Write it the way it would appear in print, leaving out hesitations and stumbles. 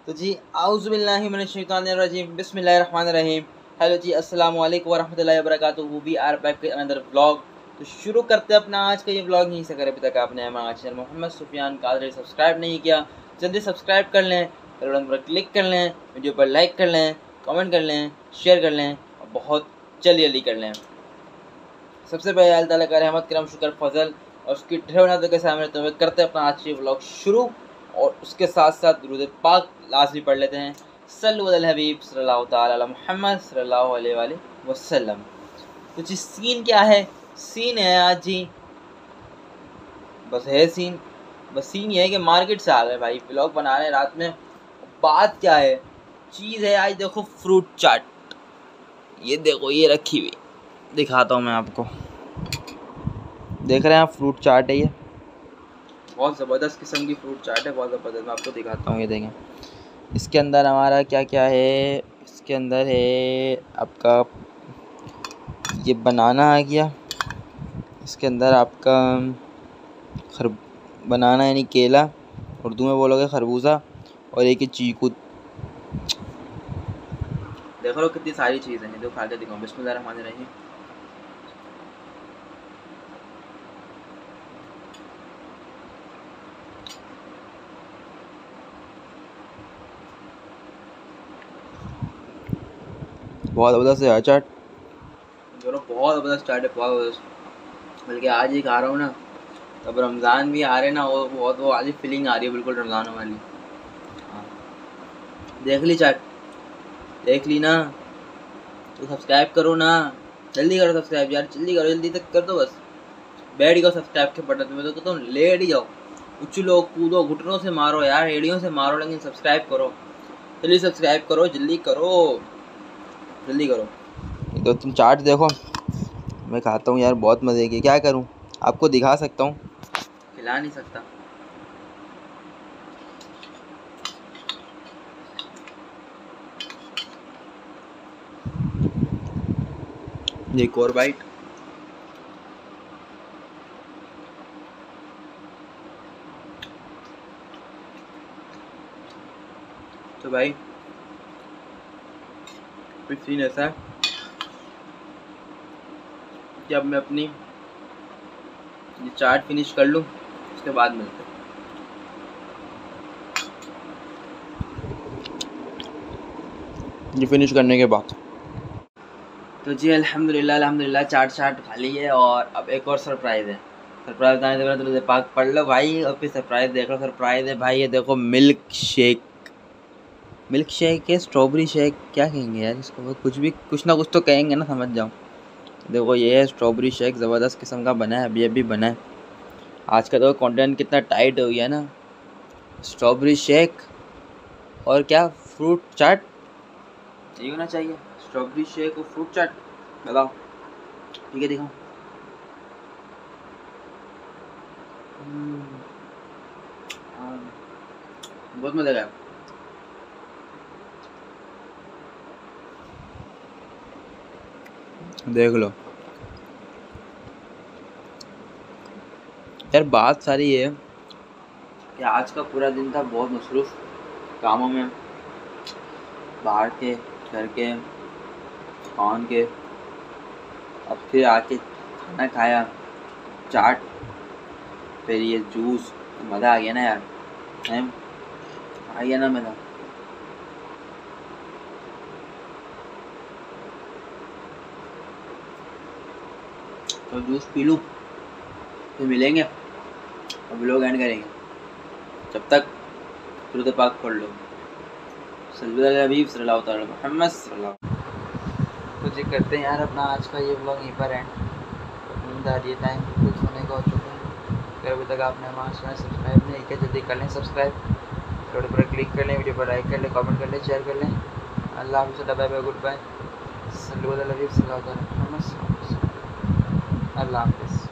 तो जी आउज़ुबिल्लाहि मिनश्शैतानिर्रजीम बिस्मिल्लाहिर्रहमानिर्रहीम। हेलो जी, अस्सलाम वालेकुम वरहमतुल्लाहि वबरकातुहू। We are back with another vlog. तो शुरू करते हैं अपना आज का ये व्लॉग। यहीं से अगर अभी तक आपने हमारा चैनल मोहम्मद सुफियान कादरी सब्सक्राइब नहीं किया, जल्दी सब्सक्राइब कर लें, बेल बटन पर क्लिक कर लें, वीडियो पर लाइक कर लें, कमेंट कर लें, शेयर कर लें और बहुत जल्दी कर लें। सबसे पहले अल्लाह ताला का रहमत करम शुक्र फजल और उसकी ढेर के सामने तो करते हैं अपना आज के व्लॉग शुरू। और उसके साथ साथ दुरूद पाक लाजमी पढ़ लेते हैं। सल्लु अलल हबीब सल्लल्लाहु तआला अला मुहम्मद सल्लल्लाहु अलैहि वसल्लम। तो जी सीन क्या है? सीन है आज जी, बस है सीन, बस सीन ये है कि मार्केट से आ गए भाई, व्लॉग बना रहे हैं रात में। बात क्या है? चीज़ है आज देखो फ्रूट चाट। ये देखो ये रखी हुई, दिखाता हूँ मैं आपको। देख रहे हैं आप, फ्रूट चाट है ये, बहुत ज़बरदस्त किस्म की फ्रूट चाट है, बहुत ज़बरदस्त। मैं आपको दिखाता हूँ, ये देखें। इसके अंदर हमारा क्या क्या है? इसके अंदर है आपका ये बनाना आ गया, इसके अंदर आपका बनाना यानी केला, उर्दू में बोलोगे खरबूजा, और एक ही चीकू। देख लो कितनी सारी चीज़ें हैं, जो खा के दिखाऊँ। बिस्मिल्लाहिर्रहमानिर्रहीम। बहुत ज़बरदस्त है चाट, बहुत ज़बरदस्त चाट है, बहुत ज़बरदस्त। बल्कि आज ही खा रहा हूँ ना, तब रमज़ान भी आ रहे ना, वो बहुत वो आज फीलिंग आ रही है बिल्कुल रमज़ान वाली। हाँ, देख ली चाट, देख ली ना? तो सब्सक्राइब करो ना, जल्दी करो सब्सक्राइब यार, जल्दी करो, जल्दी तक कर दो बस। बैठ ही जाओ सब्सक्राइब के बटन में, तो कहता हूँ लेट ही जाओ, उछलो कूदो, घुटनों से मारो यार, एड़ियों से मारो, लेकिन सब्सक्राइब करो, जल्दी सब्सक्राइब करो, जल्दी करो, जल्दी करो। तो तुम चाट देखो, मैं खाता हूँ यार, बहुत मज़े की। क्या करूँ, आपको दिखा सकता हूँ, खिला नहीं सकता। एक और बाइट। तो भाई फिर सीन ऐसा है कि अब मैं अपनी ये चाट फिनिश कर लूँ, उसके बाद मिलते हैं। ये फिनिश करने के बाद तो जी अल्हम्दुलिल्लाह चाट खा ली है। और अब एक और सरप्राइज़ है। सरप्राइज़ बताने से पहले तो पाक पढ़ लो भाई, और फिर सरप्राइज़ देख लो। सरप्राइज़ है भाई, ये देखो मिल्क शेक। मिल्क शेक है, स्ट्रॉबेरी शेक, क्या कहेंगे यार इसको? वो कुछ ना कुछ तो कहेंगे ना, समझ जाओ। देखो ये है स्ट्रॉबेरी शेक, ज़बरदस्त किस्म का बना है, अभी बना है। आज का तो कंटेंट कितना टाइट हो गया ना। स्ट्रॉबेरी शेक और क्या, फ्रूट चाट, यही होना चाहिए। स्ट्रॉबेरी शेक और फ्रूट चाट, बताओ ठीक है? दिखाओ। बहुत मज़ा आया। देख लो यार, बात सारी है कि आज का पूरा दिन था बहुत मसरूफ़ कामों में, बाहर के, घर के, दुकान के। अब फिर आके खाना खाया, चाट, फिर ये जूस, मज़ा आ गया ना यार, है आ गया ना मज़ा। तो जूस पी लूँ, फिर मिलेंगे और व्लॉग एंड करेंगे। जब तक दुरूद पाक पढ़ लो, सल्लल्लाहु अलैहि हबीब सल्लल्लाहु तआला मुहम्मद सल्लल्लाहु। तो जी करते हैं यार अपना आज का ये व्लॉग यहीं पर एंड। नींद आ रही है, टाइम बिल्कुल सोने का हो चुका है। अगर अभी तक आपने हमारा चैनल सब्सक्राइब नहीं किया, जल्दी कर लें सब्सक्राइब, थोड़े पर क्लिक कर लें, वीडियो पर लाइक कर लें, कमेंट कर लें, शेयर कर लें। अल्लाह हाफ़िज़, बाय बाय, गुड बाय। सल्लल्लाहु अलैहि वसल्लम, अल्लाह हाफ़िज़।